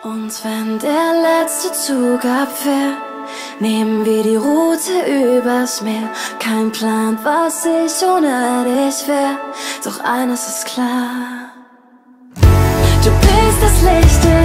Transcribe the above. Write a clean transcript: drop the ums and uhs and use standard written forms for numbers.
Und wenn der letzte Zug abfährt, nehmen wir die Route übers Meer. Kein Plan, was ich ohne dich wär, doch eines ist klar: du bist das Licht